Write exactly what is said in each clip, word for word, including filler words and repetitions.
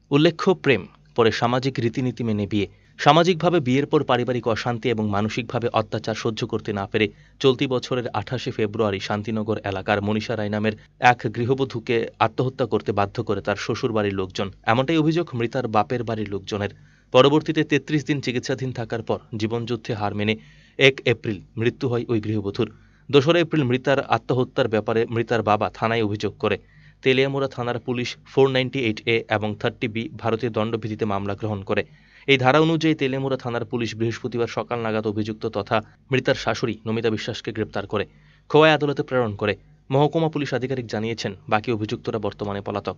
উল্লেখ্য, প্রেম, পরে সামাজিক রীতিনীতি মেনে বিয়ে। সামাজিকভাবে বিয়ের পর পারিবারিক অশান্তি এবং মানসিকভাবে অত্যাচার সহ্য করতে না পেরে চলতি বছরের আঠাশে ফেব্রুয়ারি শান্তিনগর এলাকার মনীষা রায় নামের এক গৃহবধূকে আত্মহত্যা করতে বাধ্য করে তার শ্বশুরবাড়ির লোকজন। এমনটাই অভিযোগ মৃতার বাপের বাড়ির লোকজনের। পরবর্তীতে তেত্রিশ দিন চিকিৎসাধীন থাকার পর জীবনযুদ্ধে হার মেনে এক এপ্রিল মৃত্যু হয় ওই গৃহবধূর। দোসরা এপ্রিল মৃতার আত্মহত্যার ব্যাপারে মৃতার বাবা থানায় অভিযোগ করে। তেলিয়ামুড়া থানার পুলিশ ফোর নাইনটি এইট এ এবং থার্টি বি ভারতীয় দণ্ডবিধিতে মামলা গ্রহণ করে। এই ধারা অনুযায়ী তেলিয়ামুড়া থানার পুলিশ বৃহস্পতিবার সকাল নাগাদ অভিযুক্ত তথা মৃতার শাশুড়ি নমিতা বিশ্বাসকে গ্রেপ্তার করে খোয়াই আদালতে প্রেরণ করে। মহকুমা পুলিশ আধিকারিক জানিয়েছেন, বাকি অভিযুক্তরা বর্তমানে পলাতক।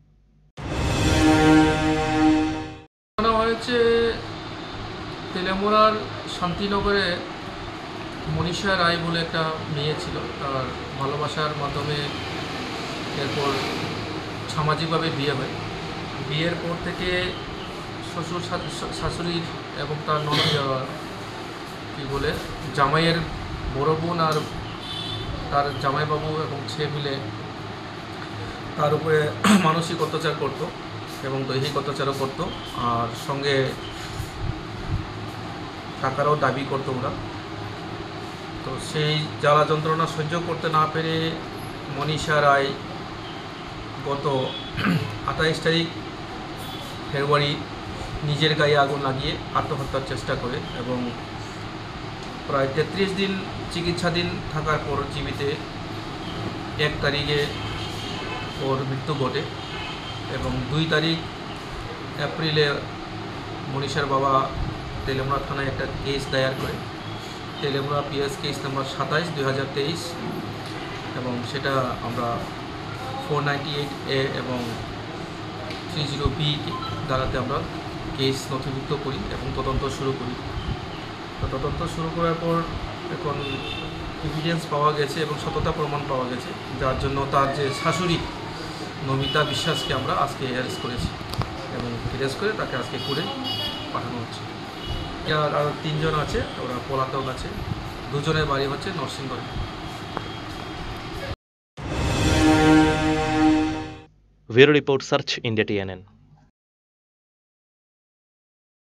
হয়েছে তেলিয়ামুড়ার শান্তিনগরে মনীষা রায় বলে একটা মেয়ে ছিল। তার ভালোবাসার মাধ্যমে এরপর সামাজিকভাবে বিয়ে হয়। বিয়ের পর থেকে শ্বশুর শাশুড়ির এবং তার ননদ কী বলে জামাইয়ের বড় বোন আর তার জামাইবাবু এবং ছেলে মিলে তার উপরে মানসিক অত্যাচার করতো এবং দৈহিক অত্যাচারও করতো, আর সঙ্গে টাকারও দাবি করতো ওরা। তো সেই জ্বালা যন্ত্রণা সহ্য করতে না পেরে মনীষা রায় গত আঠাইশ তারিখ ফেব্রুয়ারি নিজের গায়ে আগুন লাগিয়ে আত্মহত্যার চেষ্টা করে এবং প্রায় তেত্রিশ দিন চিকিৎসাধীন থাকার পর জীবিতে এক তারিখে ওর মৃত্যু ঘটে এবং দুই তারিখ এপ্রিলে মনীষার বাবা তেলিয়ামুড়া থানায় একটা কেস দায়ের করে। তেলিয়ামুড়া পিএস কেস নাম্বার সাতাইশ দুই হাজার তেইশ এবং সেটা আমরা ফোর নাইনটি এইট এ এবং থ্রি জিরো বি দ্বারাতে আমরা কেস নথিভুক্ত করি এবং তদন্ত শুরু করি। তো তদন্ত শুরু করার পর এখন এভিডেন্স পাওয়া গেছে এবং সততা প্রমাণ পাওয়া গেছে, যার জন্য তার যে শাশুড়ি নমিতা বিশ্বাসকে আমরা আজকে অ্যারেস্ট করেছি এবং অ্যারেস্ট করে তাকে আজকে করে পাঠানো হচ্ছে। আর আরও তিনজন আছে, ওরা পলাতক আছে। দুজনের বাড়ি হচ্ছে নরসিংগড়ে। Bureau report, search India T N N.